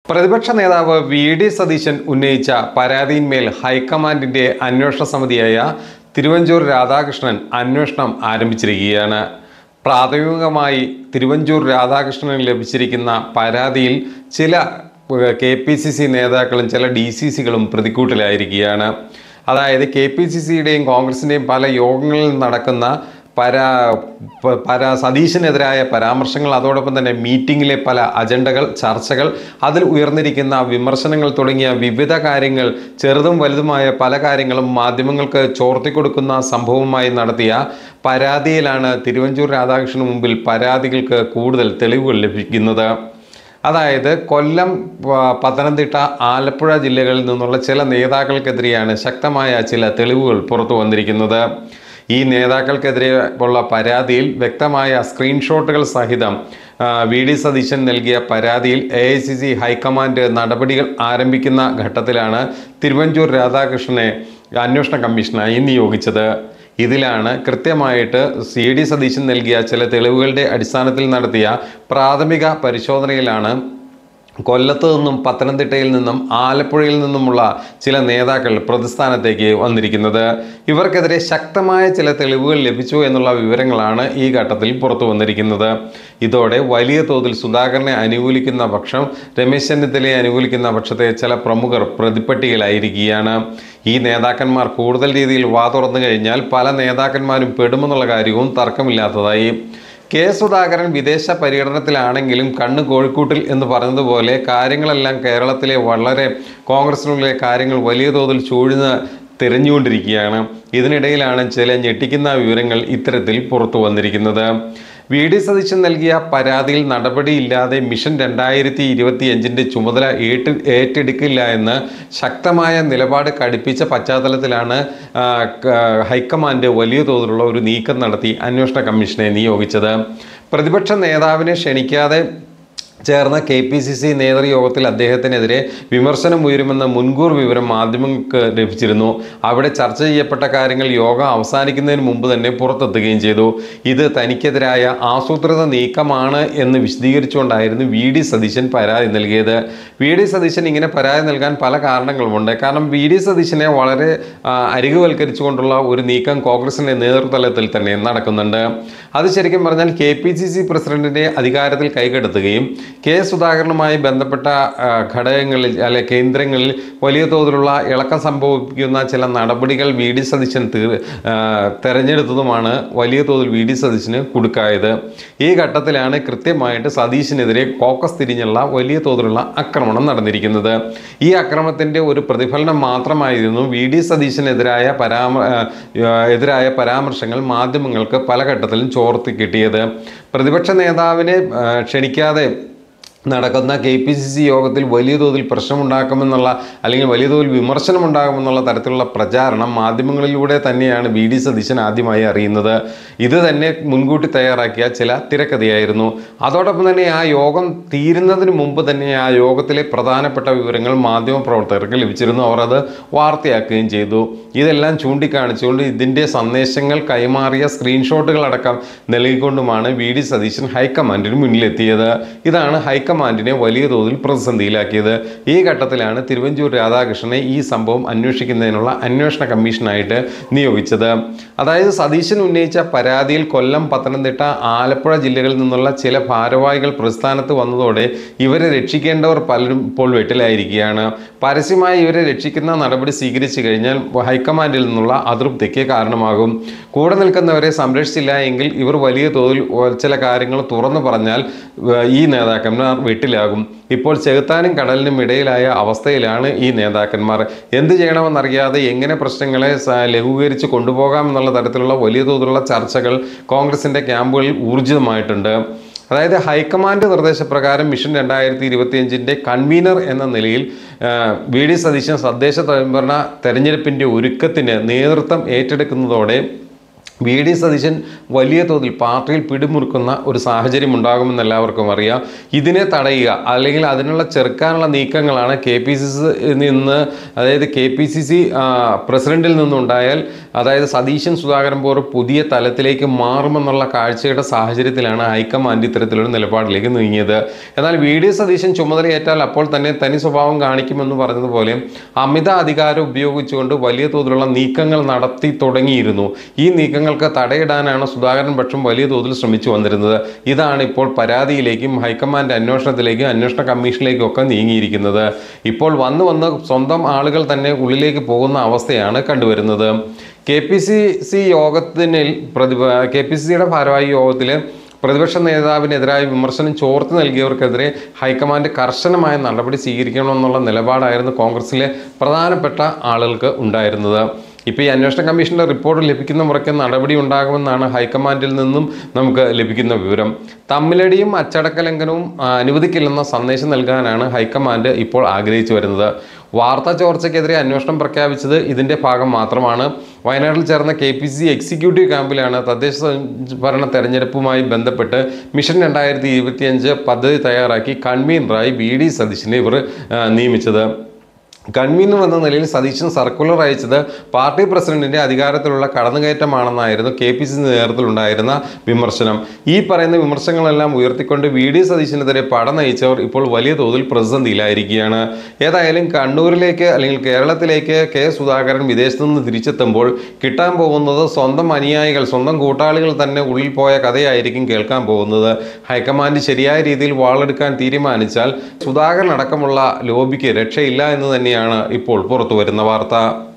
പ്രതിപക്ഷ നേതാവ് വി.ഡി. സതീശൻ ഉന്നയിച്ച പരാതിയിന്മേൽ ഹൈക്കമാൻഡിന്റെ അന്വേഷണ സമിതിയായ തിരുവഞ്ചൂർ രാധാകൃഷ്ണൻ അന്വേഷണം ആരംഭിച്ചിരിക്കുകയാണ്. പ്രാഥമികമായി തിരുവഞ്ചൂർ രാധാകൃഷ്ണന് ലഭിച്ചിരിക്കുന്ന പരാതിയിൽ ചില KPCC നേതാക്കളും ചില DCCകളും പ്രതിക്കൂട്ടിലായിരിക്കുകയാണ്. അതായത് KPCCയുടെയും കോൺഗ്രസിൻ്റെയും പല യോഗങ്ങളിൽ നടക്കുന്ന സതീശനെതിരായ പരാമർശങ്ങൾ, അതോടൊപ്പം തന്നെ മീറ്റിങ്ങിലെ പല അജണ്ടകൾ, ചർച്ചകൾ, അതിൽ ഉയർന്നിരിക്കുന്ന വിമർശനങ്ങൾ തുടങ്ങിയ വിവിധ കാര്യങ്ങൾ, ചെറുതും വലുതുമായ പല കാര്യങ്ങളും മാധ്യമങ്ങൾക്ക് ചോർത്തിക്കൊടുക്കുന്ന സംഭവമായി നടത്തിയ പരാതിയിലാണ് തിരുവഞ്ചൂർ രാധാകൃഷ്ണന് മുമ്പിൽ പരാതികൾക്ക് കൂടുതൽ തെളിവുകൾ ലഭിക്കുന്നത്. അതായത് കൊല്ലം, പത്തനംതിട്ട, ആലപ്പുഴ ജില്ലകളിൽ നിന്നുള്ള ചില നേതാക്കൾക്കെതിരെയാണ് ശക്തമായ ചില തെളിവുകൾ പുറത്തു വന്നിരിക്കുന്നത്. ഈ നേതാക്കൾക്കെതിരെ ഉള്ള പരാതിയിൽ വ്യക്തമായ സ്ക്രീൻഷോട്ടുകൾ സഹിതം വി.ഡി. സതീശൻ നൽകിയ പരാതിയിൽ AICC ഹൈക്കമാൻഡ് നടപടികൾ ആരംഭിക്കുന്ന ഘട്ടത്തിലാണ് തിരുവഞ്ചൂർ രാധാകൃഷ്ണനെ അന്വേഷണ കമ്മീഷനായി നിയോഗിച്ചത്. ഇതിലാണ് കൃത്യമായിട്ട് വി.ഡി. സതീശൻ നൽകിയ ചില തെളിവുകളുടെ അടിസ്ഥാനത്തിൽ നടത്തിയ പ്രാഥമിക പരിശോധനയിലാണ് കൊല്ലത്ത് നിന്നും പത്തനംതിട്ടയിൽ നിന്നും ആലപ്പുഴയിൽ നിന്നുമുള്ള ചില നേതാക്കൾ പ്രതിസ്ഥാനത്തേക്ക് വന്നിരിക്കുന്നത്. ഇവർക്കെതിരെ ശക്തമായ ചില തെളിവുകൾ ലഭിച്ചു എന്നുള്ള വിവരങ്ങളാണ് ഈ ഘട്ടത്തിൽ പുറത്തു വന്നിരിക്കുന്നത്. ഇതോടെ വലിയ തോതിൽ സുധാകരനെ അനുകൂലിക്കുന്ന പക്ഷം, രമേശ് ചെന്നിത്തലയെ അനുകൂലിക്കുന്ന പക്ഷത്തെ ചില പ്രമുഖർ പ്രതിപ്പട്ടികയിലായിരിക്കുകയാണ്. ഈ നേതാക്കന്മാർ കൂടുതൽ രീതിയിൽ വാ തുറന്നു കഴിഞ്ഞാൽ പല നേതാക്കന്മാരും പെടുമെന്നുള്ള കാര്യവും തർക്കമില്ലാത്തതായി. സുധാകരൻ വിദേശ പര്യടനത്തിലാണെങ്കിലും കണ്ണ് കോഴിക്കൂട്ടിൽ എന്ന് പറഞ്ഞതുപോലെ കാര്യങ്ങളെല്ലാം കേരളത്തിലെ വളരെ കോൺഗ്രസിനുള്ളിലെ കാര്യങ്ങൾ വലിയ തോതിൽ ചൂഴ്ന്ന് തിരഞ്ഞുകൊണ്ടിരിക്കുകയാണ്. ഇതിനിടയിലാണ് ചില ഞെട്ടിക്കുന്ന വിവരങ്ങൾ ഇത്തരത്തിൽ പുറത്തു വന്നിരിക്കുന്നത്. വി.ഡി. സതീശൻ നൽകിയ പരാതിയിൽ നടപടിയില്ലാതെ മിഷൻ 2025 ചുമതല ഏറ്റെടുക്കില്ല എന്ന് ശക്തമായ നിലപാട് കടുപ്പിച്ച പശ്ചാത്തലത്തിലാണ് ഹൈക്കമാൻഡ് വലിയ തോതിലുള്ള ഒരു നീക്കം നടത്തി അന്വേഷണ കമ്മീഷനെ നിയോഗിച്ചത്. പ്രതിപക്ഷ നേതാവിനെ ക്ഷണിക്കാതെ ചേർന്ന KPCC നേതൃയോഗത്തിൽ അദ്ദേഹത്തിനെതിരെ വിമർശനം ഉയരുമെന്ന മുൻകൂർ വിവരം മാധ്യമങ്ങൾക്ക് ലഭിച്ചിരുന്നു. അവിടെ ചർച്ച ചെയ്യപ്പെട്ട കാര്യങ്ങൾ യോഗം അവസാനിക്കുന്നതിന് മുമ്പ് തന്നെ പുറത്തെത്തുകയും ചെയ്തു. ഇത് തനിക്കെതിരായ ആസൂത്രിത നീക്കമാണ് എന്ന് വിശദീകരിച്ചുകൊണ്ടായിരുന്നു വി.ഡി. സതീശൻ പരാതി നൽകിയത്. വി.ഡി. സതീശൻ ഇങ്ങനെ പരാതി നൽകാൻ പല കാരണങ്ങളുമുണ്ട്. കാരണം വി.ഡി. സതീശനെ വളരെ അരികുവൽക്കരിച്ചുകൊണ്ടുള്ള ഒരു നീക്കം കോൺഗ്രസിൻ്റെ നേതൃതലത്തിൽ തന്നെ നടക്കുന്നുണ്ട്. അത് ശരിക്കും പറഞ്ഞാൽ KPCC പ്രസിഡന്റിന്റെ അധികാരത്തിൽ കൈകടത്തുകയും സുധാകരനുമായി ബന്ധപ്പെട്ട ഘടകങ്ങളിൽ കേന്ദ്രങ്ങളിൽ വലിയ തോതിലുള്ള ഇളക്കം സംഭവിക്കുന്ന ചില നടപടികൾ വി.ഡി. സതീശൻ തെരഞ്ഞെടുത്തതുമാണ് വലിയ തോതിൽ വി.ഡി. സതീശന് കുടുക്കായത്. ഈ ഘട്ടത്തിലാണ് കൃത്യമായിട്ട് സതീശനെതിരെ കോക്കസ് തിരിഞ്ഞുള്ള വലിയ തോതിലുള്ള ആക്രമണം നടന്നിരിക്കുന്നത്. ഈ ആക്രമണത്തിൻ്റെ ഒരു പ്രതിഫലനം മാത്രമായിരുന്നു വി.ഡി. സതീശനെതിരായ പരാമർശങ്ങൾ മാധ്യമങ്ങൾക്ക് പല ഘട്ടത്തിലും ചോർത്തി കിട്ടിയത്. പ്രതിപക്ഷ നേതാവിനെ ക്ഷണിക്കാതെ നടക്കുന്ന KPCC യോഗത്തിൽ വലിയ തോതിൽ പ്രശ്നമുണ്ടാക്കുമെന്നുള്ള അല്ലെങ്കിൽ വലിയ തോതിൽ വിമർശനമുണ്ടാകുമെന്നുള്ള തരത്തിലുള്ള പ്രചാരണം മാധ്യമങ്ങളിലൂടെ തന്നെയാണ് വി.ഡി. സതീശൻ ആദ്യമായി അറിയുന്നത്. ഇത് തന്നെ മുൻകൂട്ടി തയ്യാറാക്കിയ ചില തിരക്കഥയായിരുന്നു. അതോടൊപ്പം തന്നെ ആ യോഗം തീരുന്നതിന് മുമ്പ് തന്നെ ആ യോഗത്തിലെ പ്രധാനപ്പെട്ട വിവരങ്ങൾ മാധ്യമപ്രവർത്തകർക്ക് ലഭിച്ചിരുന്നു. അവർ അത് വാർത്തയാക്കുകയും ചെയ്തു. ഇതെല്ലാം ചൂണ്ടിക്കാണിച്ചുകൊണ്ട് ഇതിൻ്റെ സന്ദേശങ്ങൾ കൈമാറിയ സ്ക്രീൻഷോട്ടുകൾ അടക്കം നൽകിക്കൊണ്ടുമാണ് വി.ഡി. സതീശൻ ഹൈക്കമാൻഡിന് മുന്നിലെത്തിയത്. ഇതാണ് ഹൈക്കമാൻഡിനെ വലിയ തോതിൽ പ്രതിസന്ധിയിലാക്കിയത്. ഈ ഘട്ടത്തിലാണ് തിരുവഞ്ചൂർ രാധാകൃഷ്ണനെ ഈ സംഭവം അന്വേഷിക്കുന്നതിനുള്ള അന്വേഷണ കമ്മീഷനായിട്ട് നിയോഗിച്ചത്. അതായത് സതീശൻ ഉന്നയിച്ച പരാതിയിൽ കൊല്ലം, പത്തനംതിട്ട, ആലപ്പുഴ ജില്ലകളിൽ നിന്നുള്ള ചില ഭാരവാഹികൾ പ്രസ്ഥാനത്ത് വന്നതോടെ ഇവരെ രക്ഷിക്കേണ്ടവർ പലരും ഇപ്പോൾ വെട്ടിലായിരിക്കുകയാണ്. പരസ്യമായി ഇവരെ രക്ഷിക്കുന്ന നടപടി സ്വീകരിച്ചു കഴിഞ്ഞാൽ ഹൈക്കമാൻഡിൽ നിന്നുള്ള അതൃപ്തിക്ക് കാരണമാകും. കൂടെ നിൽക്കുന്നവരെ സംരക്ഷിച്ചില്ല എങ്കിൽ ഇവർ വലിയ തോതിൽ ചില കാര്യങ്ങൾ തുറന്നു പറഞ്ഞാൽ ഈ നേതാക്കന്മാർ വെട്ടിലാകും. ഇപ്പോൾ ചെകുത്താനും കടലിനും ഇടയിലായ അവസ്ഥയിലാണ് ഈ നേതാക്കന്മാർ. എന്ത് ചെയ്യണമെന്നറിയാതെ എങ്ങനെ പ്രശ്നങ്ങളെ ലഘൂകരിച്ച് കൊണ്ടുപോകാമെന്നുള്ള തരത്തിലുള്ള വലിയ തോതിലുള്ള ചർച്ചകൾ കോൺഗ്രസിൻ്റെ ക്യാമ്പുകളിൽ ഊർജിതമായിട്ടുണ്ട്. അതായത് ഹൈക്കമാൻഡ് നിർദ്ദേശപ്രകാരം മിഷൻ 2025 കൺവീനർ എന്ന നിലയിൽ വി.ഡി. സതീശൻ തദ്ദേശ സ്വയംഭരണ തെരഞ്ഞെടുപ്പിൻ്റെ ഒരുക്കത്തിന് നേതൃത്വം ഏറ്റെടുക്കുന്നതോടെ വി.ഡി. സതീശൻ വലിയ തോതിൽ പാർട്ടിയിൽ പിടിമുറുക്കുന്ന ഒരു സാഹചര്യം ഉണ്ടാകുമെന്ന് എല്ലാവർക്കും അറിയാം. ഇതിനെ തടയുക അല്ലെങ്കിൽ അതിനുള്ള ചെറുക്കാനുള്ള നീക്കങ്ങളാണ് KPCC നിന്ന്, അതായത് KPCC പ്രസിഡന്റിൽ നിന്നുണ്ടായാൽ അതായത് സതീശൻ സുധാകരൻ പോർ പുതിയ തലത്തിലേക്ക് മാറുമെന്നുള്ള കാഴ്ചയുടെ സാഹചര്യത്തിലാണ് ഹൈക്കമാൻഡ് ഇത്തരത്തിലൊരു നിലപാടിലേക്ക് നീങ്ങിയത്. എന്നാൽ VD സതീശൻ ചുമതലയേറ്റാൽ അപ്പോൾ തന്നെ തനി സ്വഭാവം കാണിക്കുമെന്ന് പറഞ്ഞതുപോലെ അമിത അധികാരം ഉപയോഗിച്ചുകൊണ്ട് വലിയ തോതിലുള്ള നീക്കങ്ങൾ നടത്തി തുടങ്ങിയിരുന്നു. ഈ നീക്കങ്ങൾക്ക് തടയിടാനാണ് സുധാകരൻ പക്ഷം വലിയ തോതിൽ ശ്രമിച്ചു വന്നിരുന്നത്. ഇതാണ് ഇപ്പോൾ പരാതിയിലേക്കും ഹൈക്കമാൻഡ് അന്വേഷണത്തിലേക്കും അന്വേഷണ കമ്മീഷനിലേക്കും ഒക്കെ നീങ്ങിയിരിക്കുന്നത്. ഇപ്പോൾ വന്ന് സ്വന്തം ആളുകൾ തന്നെ ഉള്ളിലേക്ക് പോകുന്ന അവസ്ഥയാണ് കണ്ടുവരുന്നത്. KPCC ഭാരവാഹി യോഗത്തിൽ പ്രതിപക്ഷ നേതാവിനെതിരായ വിമർശനം ചോർത്തി നൽകിയവർക്കെതിരെ ഹൈക്കമാൻഡ് കർശനമായ നടപടി സ്വീകരിക്കണമെന്നുള്ള നിലപാടായിരുന്നു കോൺഗ്രസിലെ പ്രധാനപ്പെട്ട ആളുകൾക്ക് ഉണ്ടായിരുന്നത്. ഇപ്പോൾ ഈ അന്വേഷണ കമ്മീഷന്റെ റിപ്പോർട്ട് ലഭിക്കുന്ന മുറയ്ക്ക് നടപടി ഉണ്ടാകുമെന്നാണ് ഹൈക്കമാൻഡിൽ നിന്നും നമുക്ക് ലഭിക്കുന്ന വിവരം. തമ്മിലടിയും അച്ചടക്ക ലംഘനവും അനുവദിക്കില്ലെന്ന സന്ദേശം നൽകാനാണ് ഹൈക്കമാൻഡ് ഇപ്പോൾ ആഗ്രഹിച്ചു വരുന്നത്. വാർത്താ ചോർച്ചയ്ക്കെതിരെ അന്വേഷണം പ്രഖ്യാപിച്ചത് ഇതിന്റെ ഭാഗം മാത്രമാണ്. വയനാട്ടിൽ ചേർന്ന KPCC എക്സിക്യൂട്ടീവ് ക്യാമ്പിലാണ് തദ്ദേശ ഭരണ തെരഞ്ഞെടുപ്പുമായി ബന്ധപ്പെട്ട് മിഷൻ 2025 പദ്ധതി തയ്യാറാക്കി കൺവീനറായി VD സതീശനെ ഇവർ നിയമിച്ചത്. കൺവീനർ എന്ന നിലയിൽ സതീശൻ സർക്കുലർ അയച്ചത് പാർട്ടി പ്രസിഡന്റിന്റെ അധികാരത്തിലുള്ള കടന്നുകയറ്റമാണെന്നായിരുന്നു KPCC നേതൃത്വത്തിലുണ്ടായിരുന്ന വിമർശനം. ഈ പറയുന്ന വിമർശനങ്ങളെല്ലാം ഉയർത്തിക്കൊണ്ട് VD സതീശനെതിരെ പട നയിച്ചവർ ഇപ്പോൾ വലിയ തോതിൽ പ്രതിസന്ധിയിലായിരിക്കുകയാണ്. ഏതായാലും കണ്ണൂരിലേക്ക് അല്ലെങ്കിൽ കേരളത്തിലേക്ക് K സുധാകരൻ വിദേശത്തു നിന്ന് തിരിച്ചെത്തുമ്പോൾ കിട്ടാൻ പോകുന്നത് സ്വന്തം അനുയായികൾ, സ്വന്തം കൂട്ടാളികൾ തന്നെ ഉള്ളിൽ പോയ കഥയായിരിക്കും കേൾക്കാൻ പോകുന്നത്. ഹൈക്കമാൻഡ് ശരിയായ രീതിയിൽ വാളെടുക്കാൻ തീരുമാനിച്ചാൽ സുധാകരൻ അടക്കമുള്ള ലോബിക്ക് രക്ഷയില്ല എന്ന് തന്നെയാണ് ഇപ്പോൾ പുറത്തു വരുന്ന വാർത്ത.